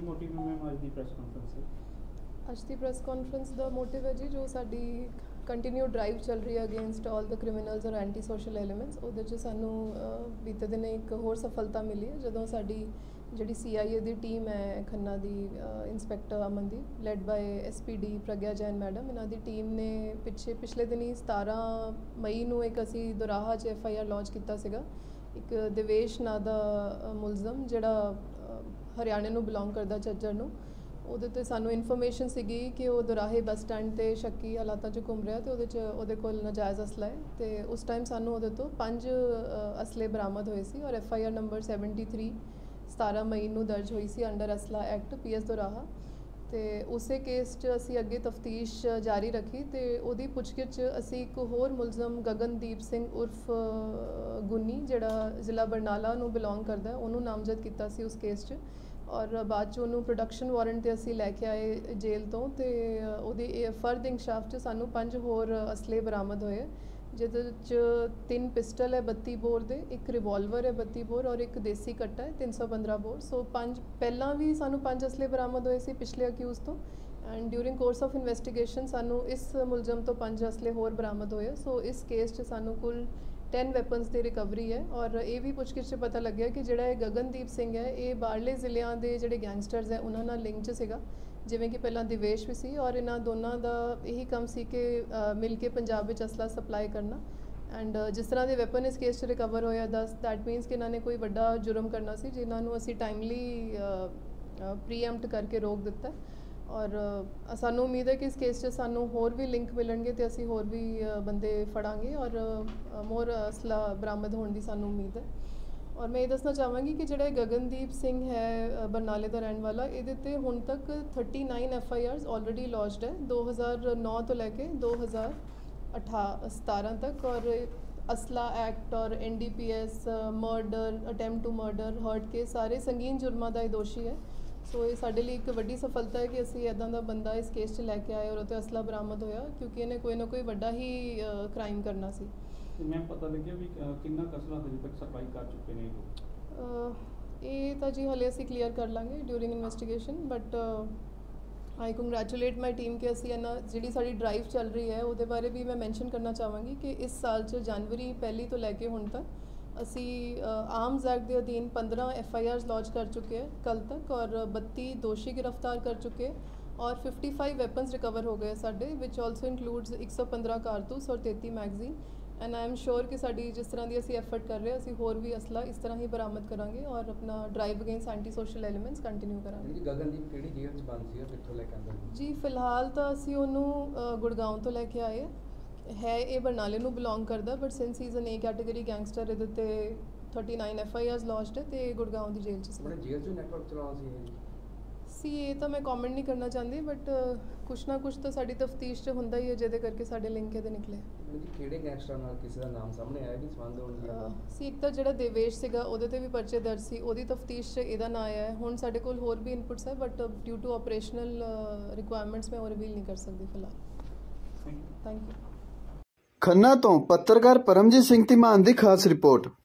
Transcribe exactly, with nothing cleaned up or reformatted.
ਕੀ motive ਹੈ ma'am ਅੱਜ ਦੀ ਪ੍ਰੈਸ ਕਾਨਫਰੰਸ ਹੈ? ਅੱਜ ਦੀ ਪ੍ਰੈਸ ਕਾਨਫਰੰਸ ਦਾ ਮੋਟਿਵ ਹੈ ਜੀ ਜੋ ਸਾਡੀ ਕੰਟੀਨਿਊ ਡਰਾਈਵ ਚੱਲ ਰਹੀ ਹੈ ਅਗੇਂਸਟ ਆਲ ਦ ਕ੍ਰਿਮੀਨਲਸ ਔਰ ਐਂਟੀ ਸੋਸ਼ਲ ਐਲੀਮੈਂਟਸ। ਉਹਦੇ 'ਚ ਸਾਨੂੰ ਬੀਤੇ ਦਿਨ ਇੱਕ ਹੋਰ ਸਫਲਤਾ ਮਿਲੀ ਹੈ ਜਦੋਂ ਸਾਡੀ ਜਿਹੜੀ ਸੀ ਆਈ ਏ ਦੀ ਟੀਮ ਹੈ ਖੰਨਾ ਦੀ inspector Amandeep led by S P D Pragya Jain madam, ਇਹਨਾਂ ਦੀ ਟੀਮ ਨੇ ਪਿੱਛੇ ਪਿਛਲੇ ਦਿਨੀ ਸਤਾਰਾਂ ਮਈ ਨੂੰ ਇੱਕ ਅਸੀਂ ਦੁਰਾਹਾ 'ਚ ਐਫ ਆਈ ਆਰ ਲੌਂਚ ਕੀਤਾ ਸੀਗਾ। ਇੱਕ ਦਿਵੇਸ਼ ਨਾਂ ਦਾ ਮੁਲਜ਼ਮ ਜਿਹੜਾ ਹਰਿਆਣੇ ਨੂੰ ਬਿਲੋਂਗ ਕਰਦਾ ਝੱਜਰ ਨੂੰ, ਉਹਦੇ 'ਤੇ ਸਾਨੂੰ ਇਨਫੋਰਮੇਸ਼ਨ ਸੀਗੀ ਕਿ ਉਹ ਦੁਰਾਹੇ ਬੱਸ ਸਟੈਂਡ 'ਤੇ ਸ਼ੱਕੀ ਹਾਲਾਤਾਂ 'ਚ ਘੁੰਮ ਰਿਹਾ ਅਤੇ ਉਹਦੇ 'ਚ ਉਹਦੇ ਕੋਲ ਨਾਜਾਇਜ਼ ਅਸਲਾ ਹੈ ਅਤੇ ਉਸ ਟਾਈਮ ਸਾਨੂੰ ਉਹਦੇ ਤੋਂ ਪੰਜ ਅਸਲੇ ਬਰਾਮਦ ਹੋਏ ਸੀ ਔਰ F I R number seventy three ਸਤਾਰਾਂ ਮਈ ਨੂੰ ਦਰਜ ਹੋਈ ਸੀ ਅੰਡਰ ਅਸਲਾ ਐਕਟ ਪੀ ਐਸ ਦੁਰਾਹਾ। ਅਤੇ ਉਸੇ ਕੇਸ 'ਚ ਅਸੀਂ ਅੱਗੇ ਤਫਤੀਸ਼ ਜਾਰੀ ਰੱਖੀ ਅਤੇ ਉਹਦੀ ਪੁੱਛਗਿੱਛ 'ਚ ਅਸੀਂ ਇੱਕ ਹੋਰ ਮੁਲਜ਼ਮ ਗਗਨਦੀਪ ਸਿੰਘ ਉਰਫ ਗੁੰਨੀ ਜਿਹੜਾ ਜ਼ਿਲ੍ਹਾ ਬਰਨਾਲਾ ਨੂੰ ਬਿਲੋਂਗ ਕਰਦਾ ਉਹਨੂੰ ਨਾਮਜ਼ਦ ਕੀਤਾ ਸੀ ਉਸ ਕੇਸ 'ਚ ਔਰ ਬਾਅਦ 'ਚ ਉਹਨੂੰ ਪ੍ਰੋਡਕਸ਼ਨ ਵਾਰੰਟ 'ਤੇ ਅਸੀਂ ਲੈ ਕੇ ਆਏ ਜੇਲ੍ਹ ਤੋਂ ਅਤੇ ਉਹਦੀ ਫਰਦ ਇੰਕਸ਼ਾਫ 'ਚ ਸਾਨੂੰ ਪੰਜ ਹੋਰ ਅਸਲੇ ਬਰਾਮਦ ਹੋਏ ਜਿਹਦੇ 'ਚ ਤਿੰਨ ਪਿਸਟਲ ਹੈ ਬੱਤੀ ਬੋਰ ਦੇ, ਇੱਕ ਰਿਵਾਲਵਰ ਹੈ ਬੱਤੀ ਬੋਰ ਔਰ ਇੱਕ ਦੇਸੀ ਕੱਟਾ ਹੈ ਤਿੰਨ ਸੌ ਪੰਦਰਾਂ ਬੋਰ। ਸੋ ਪੰਜ ਪਹਿਲਾਂ ਵੀ ਸਾਨੂੰ ਪੰਜ ਅਸਲੇ ਬਰਾਮਦ ਹੋਏ ਸੀ ਪਿਛਲੇ ਅਕਿਊਜ਼ ਤੋਂ and during course of investigation ਸਾਨੂੰ ਇਸ ਮੁਲਜ਼ਮ ਤੋਂ ਪੰਜ ਅਸਲੇ ਹੋਰ ਬਰਾਮਦ ਹੋਏ। ਸੋ ਇਸ ਕੇਸ 'ਚ ਸਾਨੂੰ ਕੁੱਲ ਟੈਨ ਵੈਪਨਸ ਦੀ ਰਿਕਵਰੀ ਹੈ ਔਰ ਇਹ ਵੀ ਪੁੱਛਗਿੱਛ 'ਚ ਪਤਾ ਲੱਗਿਆ ਕਿ ਜਿਹੜਾ ਇਹ ਗਗਨਦੀਪ ਸਿੰਘ ਹੈ ਇਹ ਬਾਹਰਲੇ ਜ਼ਿਲ੍ਹਿਆਂ ਦੇ ਜਿਹੜੇ ਗੈਂਗਸਟਰਸ ਹੈ ਉਹਨਾਂ ਨਾਲ ਲਿੰਕ 'ਚ ਸੀਗਾ, ਜਿਵੇਂ ਕਿ ਪਹਿਲਾਂ ਦਿਵੇਸ਼ ਵੀ ਸੀ ਔਰ ਇਹਨਾਂ ਦੋਨਾਂ ਦਾ ਇਹੀ ਕੰਮ ਸੀ ਕਿ ਮਿਲ ਕੇ ਪੰਜਾਬ ਵਿੱਚ ਅਸਲਾ ਸਪਲਾਈ ਕਰਨਾ ਐਂਡ ਜਿਸ ਤਰ੍ਹਾਂ ਦੇ ਵੈਪਨ ਇਸ ਕੇਸ 'ਚ ਰਿਕਵਰ ਹੋਇਆ ਦਸ ਦੈਟ ਮੀਨਸ ਕਿ ਇਹਨਾਂ ਨੇ ਕੋਈ ਵੱਡਾ ਜੁਰਮ ਕਰਨਾ ਸੀ ਜਿਨ੍ਹਾਂ ਨੂੰ ਅਸੀਂ ਟਾਈਮਲੀ ਪ੍ਰੀਐਮਪਟ ਕਰਕੇ ਰੋਕ ਦਿੱਤਾ ਔਰ ਸਾਨੂੰ ਉਮੀਦ ਹੈ ਕਿ ਇਸ ਕੇਸ 'ਚ ਸਾਨੂੰ ਹੋਰ ਵੀ ਲਿੰਕ ਮਿਲਣਗੇ ਅਤੇ ਅਸੀਂ ਹੋਰ ਵੀ ਬੰਦੇ ਫੜਾਂਗੇ ਔਰ ਮੋਰ ਅਸਲਾ ਬਰਾਮਦ ਹੋਣ ਦੀ ਸਾਨੂੰ ਉਮੀਦ ਹੈ। ਔਰ ਮੈਂ ਇਹ ਦੱਸਣਾ ਚਾਹਾਂਗੀ ਕਿ ਜਿਹੜਾ ਗਗਨਦੀਪ ਸਿੰਘ ਹੈ ਬਰਨਾਲੇ ਦਾ ਰਹਿਣ ਵਾਲਾ, ਇਹਦੇ 'ਤੇ ਹੁਣ ਤੱਕ thirty nine F I Rs already lodged ਹੈ ਦੋ ਹਜ਼ਾਰ ਨੌ ਤੋਂ ਲੈ ਕੇ ਦੋ ਹਜ਼ਾਰ ਅਠਾ ਸਤਾਰਾਂ ਤੱਕ ਔਰ ਅਸਲਾ ਐਕਟ ਔਰ N D P S murder attempt to murder hurt case ਸਾਰੇ ਸੰਗੀਨ ਜੁਰਮਾਂ ਦਾ ਇਹ ਦੋਸ਼ੀ ਹੈ। ਸੋ ਇਹ ਸਾਡੇ ਲਈ ਇੱਕ ਵੱਡੀ ਸਫਲਤਾ ਹੈ ਕਿ ਅਸੀਂ ਇੱਦਾਂ ਦਾ ਬੰਦਾ ਇਸ ਕੇਸ 'ਚ ਲੈ ਕੇ ਆਏ ਔਰ ਉਹ 'ਤੇ ਅਸਲਾ ਬਰਾਮਦ ਹੋਇਆ ਕਿਉਂਕਿ ਇਹਨੇ ਕੋਈ ਨਾ ਕੋਈ ਵੱਡਾ ਹੀ ਕ੍ਰਾਈਮ ਕਰਨਾ ਸੀ। ਮੈਮ ਪਤਾ ਲੱਗਿਆ ਵੀ ਕਿੰਨਾ ਅਸਲਾ ਹਜੇ ਤੱਕ ਸਪਲਾਈ ਕਰ ਚੁੱਕੇ ਨੇ ਇਹ? ਇਹ ਤਾਂ ਜੀ ਹਾਲੇ ਅਸੀਂ ਕਲੀਅਰ ਕਰ ਲਾਂਗੇ during investigation but I congratulate my team ਕਿ ਅਸੀਂ ਇਹਨਾਂ ਜਿਹੜੀ ਸਾਡੀ ਡਰਾਈਵ ਚੱਲ ਰਹੀ ਹੈ ਉਹਦੇ ਬਾਰੇ ਵੀ ਮੈਂ ਮੈਂਸ਼ਨ ਕਰਨਾ ਚਾਹਾਂਗੀ ਕਿ ਇਸ ਸਾਲ 'ਚ ਜਨਵਰੀ ਪਹਿਲੀ ਤੋਂ ਲੈ ਕੇ ਹੁਣ ਤੱਕ ਅਸੀਂ ਆਰਮਜ਼ ਐਕਟ ਦੇ ਅਧੀਨ ਪੰਦਰਾਂ ਐਫ ਆਈ ਆਰਸ ਲੌਂਚ ਕਰ ਚੁੱਕੇ ਹੈ ਕੱਲ੍ਹ ਤੱਕ ਔਰ ਬੱਤੀ ਦੋਸ਼ੀ ਗ੍ਰਿਫਤਾਰ ਕਰ ਚੁੱਕੇ ਔਰ ਫਿਫਟੀ ਫਾਈਵ ਵੈਪਨਸ ਰਿਕਵਰ ਹੋ ਗਏ ਸਾਡੇ ਵਿਚ ਆਲਸੋ ਇਨਕਲੂਡਸ ਇੱਕ ਸੌ ਪੰਦਰਾਂ ਕਾਰਤੂਸ ਔਰ ਤੇਤੀ magazine and I am sure ਕਿ ਸਾਡੀ ਜਿਸ ਤਰ੍ਹਾਂ ਦੀ ਅਸੀਂ ਐਫਰਟ ਕਰ ਰਹੇ ਅਸੀਂ ਹੋਰ ਵੀ ਅਸਲਾ ਇਸ ਤਰ੍ਹਾਂ ਹੀ ਬਰਾਮਦ ਕਰਾਂਗੇ ਔਰ ਆਪਣਾ drive against anti social elements continue ਕਰਾਂਗੇ। ਜੀ ਗਗਨਦੀਪ ਕਿਹੜੀ ਜੇਲ੍ਹ 'ਚ ਬੰਦ ਸੀ ਕਿੱਥੋਂ ਲੈ ਕੇ ਆਂਦਾ ਜੀ? ਫਿਲਹਾਲ ਤਾਂ ਅਸੀਂ ਉਹਨੂੰ ਗੁੜਗਾਉਂ ਤੋਂ ਲੈ ਕੇ ਆਏ ਹੈ, ਇਹ ਬਰਨਾਲੇ ਨੂੰ ਬਿਲੋਂਗ ਕਰਦਾ but since he is an A category gangster ਇਹਦੇ 'ਤੇ thirty nine F I Rs launched ਹੈ ਅਤੇ ਗੁੜਗਾਉਂ ਦੀ ਜੇਲ੍ਹ 'ਚ ਸੀ। ਜੇਲ੍ਹ 'ਚੋਂ ਨੈਟਵਰਕ ਚਲਾਉਣਾ ਸੀ ਇਹ ਸੀ ਇਹ ਤਾਂ ਮੈਂ ਕਮੈਂਟ ਨਹੀਂ ਕਰਨਾ ਚਾਹੁੰਦੀ ਬਟ ਕੁਛ ਨਾ ਕੁਛ ਤਾਂ ਸਾਡੀ ਤਫਤੀਸ਼ 'ਚ ਹੁੰਦਾ ਹੀ ਹੈ ਜਿਹਦੇ ਕਰਕੇ ਸਾਡੇ ਲਿੰਕ ਇਹਦੇ ਨਿਕਲੇ। ਕਿਹੜੇ ਗੈਂਗਸਟਰ ਨਾਲ ਕਿਸੇ ਦਾ ਨਾਮ ਸਾਹਮਣੇ ਆਇਆ ਵੀ ਸੰਬੰਧ ਹੋਣ ਸੀ? ਇੱਕ ਤਾਂ ਜਿਹੜਾ ਦੇਵੇਸ਼ ਸੀਗਾ ਉਹਦੇ 'ਤੇ ਵੀ ਪਰਚੇ ਦਰਜ ਸੀ, ਉਹਦੀ ਤਫਤੀਸ਼ 'ਚ ਇਹਦਾ ਨਾਂ ਆਇਆ ਹੈ। ਹੁਣ ਸਾਡੇ ਕੋਲ ਹੋਰ ਵੀ ਇਨਪੁਟਸ ਹੈ but due to operational requirements ਮੈਂ ਉਹ ਰਿਵੀਲ ਨਹੀਂ ਕਰ ਸਕਦੀ ਫਿਲਹਾਲ। Thank you. ਖੰਨਾ ਤੋਂ ਪੱਤਰਕਾਰ ਪਰਮਜੀਤ ਸਿੰਘ ਧੀਮਾਨ ਦੀ ਖਾਸ ਰਿਪੋਰਟ।